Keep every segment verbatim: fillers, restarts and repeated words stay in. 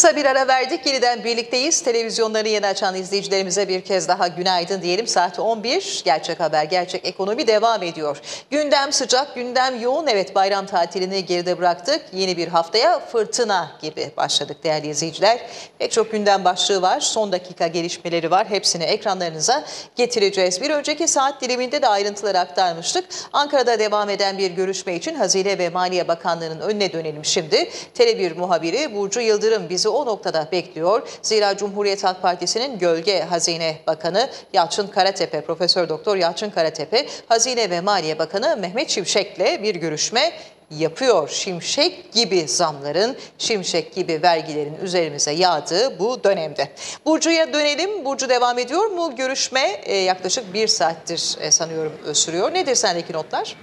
Kısa bir ara verdik. Yeniden birlikteyiz. Televizyonları yeni açan izleyicilerimize bir kez daha günaydın diyelim. Saat on bir. Gerçek Haber, Gerçek Ekonomi devam ediyor. Gündem sıcak, gündem yoğun. Evet, bayram tatilini geride bıraktık. Yeni bir haftaya fırtına gibi başladık değerli izleyiciler. Pek çok gündem başlığı var. Son dakika gelişmeleri var. Hepsini ekranlarınıza getireceğiz. Bir önceki saat diliminde de ayrıntıları aktarmıştık. Ankara'da devam eden bir görüşme için Hazine ve Maliye Bakanlığı'nın önüne dönelim şimdi. Tele bir muhabiri Burcu Yıldırım bizi o noktada bekliyor. Zira Cumhuriyet Halk Partisi'nin Gölge Hazine Bakanı Yalçın Karatepe, Profesör Doktor Yalçın Karatepe, Hazine ve Maliye Bakanı Mehmet Şimşek'le bir görüşme yapıyor. Şimşek gibi zamların, şimşek gibi vergilerin üzerimize yağdığı bu dönemde. Burcu'ya dönelim. Burcu, devam ediyor mu? Görüşme e, yaklaşık bir saattir e, sanıyorum sürüyor. Nedir sendeki notlar?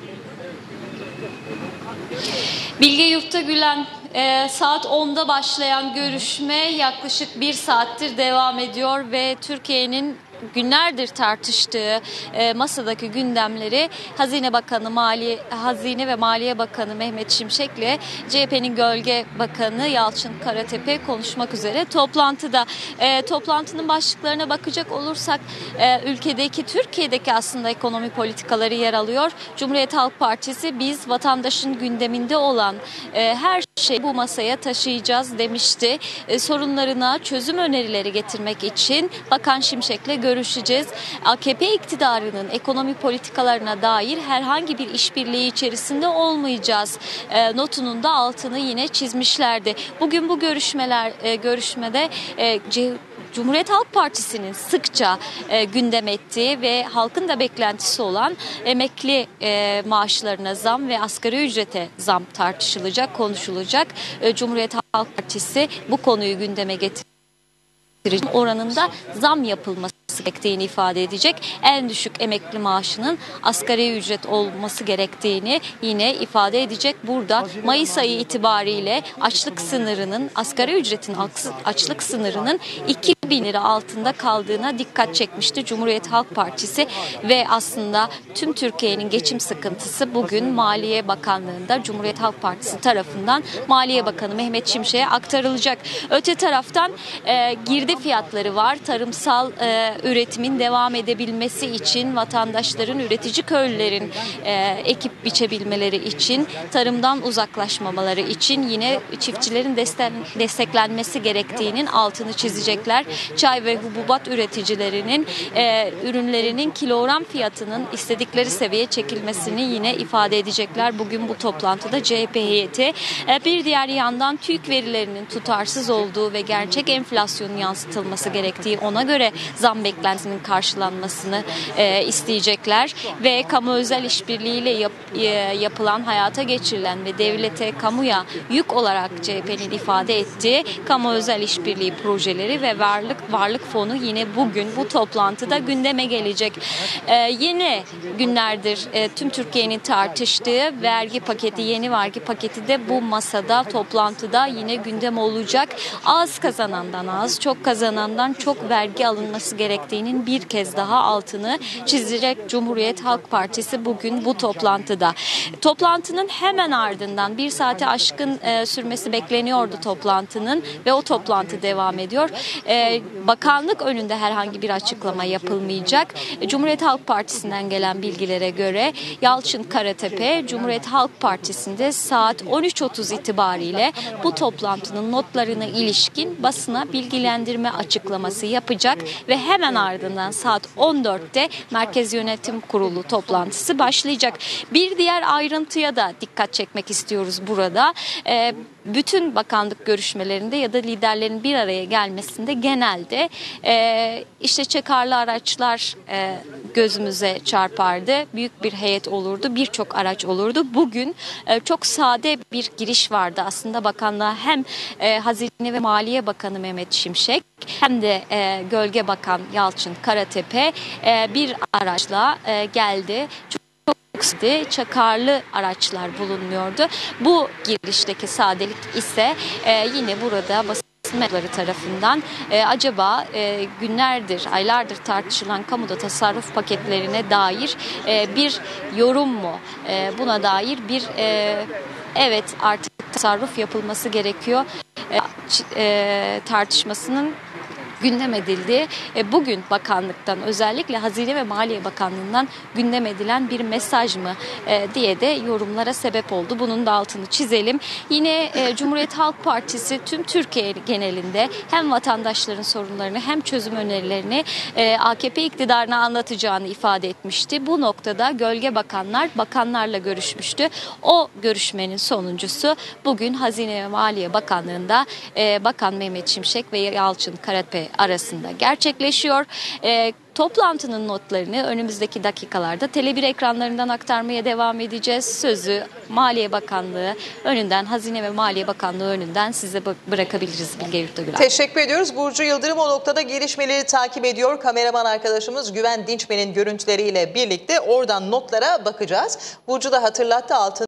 Bilge Yurttagülen, e, saat onda başlayan görüşme yaklaşık bir saattir devam ediyor ve Türkiye'nin günlerdir tartıştığı e, masadaki gündemleri Hazine Bakanı, Maliye, Hazine ve Maliye Bakanı Mehmet Şimşek'le C H P'nin Gölge Bakanı Yalçın Karatepe konuşmak üzere toplantıda. E, toplantının başlıklarına bakacak olursak e, ülkedeki, Türkiye'deki aslında ekonomi politikaları yer alıyor. Cumhuriyet Halk Partisi biz vatandaşın gündeminde olan e, her şeyi bu masaya taşıyacağız demişti. E, sorunlarına çözüm önerileri getirmek için Bakan Şimşek'le görüşeceğiz. görüşeceğiz. A K P iktidarının ekonomi politikalarına dair herhangi bir işbirliği içerisinde olmayacağız e, notunun da altını yine çizmişlerdi. Bugün bu görüşmeler e, görüşmede e, Cumhuriyet Halk Partisi'nin sıkça e, gündem ettiği ve halkın da beklentisi olan emekli e, maaşlarına zam ve asgari ücrete zam tartışılacak, konuşulacak. E, Cumhuriyet Halk Partisi bu konuyu gündeme getirecek. Oranında zam yapılması gerektiğini ifade edecek. En düşük emekli maaşının asgari ücret olması gerektiğini yine ifade edecek. Burada Mayıs ayı itibariyle açlık sınırının, asgari ücretin açlık sınırının iki bin lira altında kaldığına dikkat çekmişti Cumhuriyet Halk Partisi ve aslında tüm Türkiye'nin geçim sıkıntısı bugün Maliye Bakanlığı'nda Cumhuriyet Halk Partisi tarafından Maliye Bakanı Mehmet Şimşek'e aktarılacak. Öte taraftan e, girdi fiyatları var. Tarımsal e, üretimin devam edebilmesi için, vatandaşların, üretici köylülerin e, ekip biçebilmeleri için, tarımdan uzaklaşmamaları için yine çiftçilerin desteklenmesi gerektiğinin altını çizecekler. Çay ve hububat üreticilerinin e, ürünlerinin kilogram fiyatının istedikleri seviyeye çekilmesini yine ifade edecekler. Bugün bu toplantıda C H P heyeti e, bir diğer yandan TÜİK verilerinin tutarsız olduğu ve gerçek enflasyonun yansıtılması gerektiği, ona göre zam beklentisinin karşılanmasını e, isteyecekler ve kamu özel işbirliğiyle yap, e, yapılan, hayata geçirilen ve devlete, kamuya yük olarak C H P'nin ifade ettiği kamu özel işbirliği projeleri ve varlık varlık fonu yine bugün bu toplantıda gündeme gelecek. E, yeni günlerdir e, tüm Türkiye'nin tartıştığı vergi paketi, yeni vergi paketi de bu masada, toplantıda yine gündem olacak. Az kazanandan az, çok kazanandan çok vergi alınması gerektiğinin bir kez daha altını çizecek Cumhuriyet Halk Partisi bugün bu toplantıda. Toplantının hemen ardından bir saate aşkın e, sürmesi bekleniyordu toplantının ve o toplantı devam ediyor. E, bakanlık önünde herhangi bir açıklama yapılmayacak. E, Cumhuriyet Halk Partisi'nden gelen bilgilere göre Yalçın Karatepe, Cumhuriyet Halk Partisi'nde saat on üç otuz itibariyle bu toplantının notlarına ilişkin basına bilgilendirme açıklaması yapacak ve hemen ardından saat on dörtte Merkez Yönetim Kurulu toplantısı başlayacak. Bir diğer ayrıntıya da dikkat çekmek istiyoruz burada. Ee, bütün bakanlık görüşmelerinde ya da liderlerin bir araya gelmesinde genelde e, işte çakarlı araçlar e, gözümüze çarpardı. Büyük bir heyet olurdu, birçok araç olurdu. Bugün e, çok sade bir giriş vardı aslında bakanlığa. Hem e, Hazine ve Maliye Bakanı Mehmet Şimşek hem de e, Gölge Bakan Yalçın Karatepe e, bir araçla e, geldi. Çok çakarlı araçlar bulunmuyordu. Bu girişteki sadelik ise e, yine burada basın mensupları tarafından e, acaba e, günlerdir, aylardır tartışılan kamuda tasarruf paketlerine dair e, bir yorum mu? E, buna dair bir e, evet artık tasarruf yapılması gerekiyor. e, tartışmasının gündem edildi. Bugün bakanlıktan, özellikle Hazine ve Maliye Bakanlığı'ndan gündem edilen bir mesaj mı diye de yorumlara sebep oldu. Bunun da altını çizelim. Yine Cumhuriyet Halk Partisi tüm Türkiye genelinde hem vatandaşların sorunlarını hem çözüm önerilerini A K P iktidarına anlatacağını ifade etmişti. Bu noktada gölge bakanlar bakanlarla görüşmüştü. O görüşmenin sonuncusu bugün Hazine ve Maliye Bakanlığı'nda Bakan Mehmet Şimşek ve Yalçın Karatepe arasında gerçekleşiyor. E, toplantının notlarını önümüzdeki dakikalarda Tele bir ekranlarından aktarmaya devam edeceğiz. Sözü Maliye Bakanlığı önünden, Hazine ve Maliye Bakanlığı önünden size bırakabiliriz Bilge Yurtagülen. Teşekkür ediyoruz. Burcu Yıldırım o noktada gelişmeleri takip ediyor. Kameraman arkadaşımız Güven Dinçmen'in görüntüleriyle birlikte oradan notlara bakacağız. Burcu da hatırlattı altın.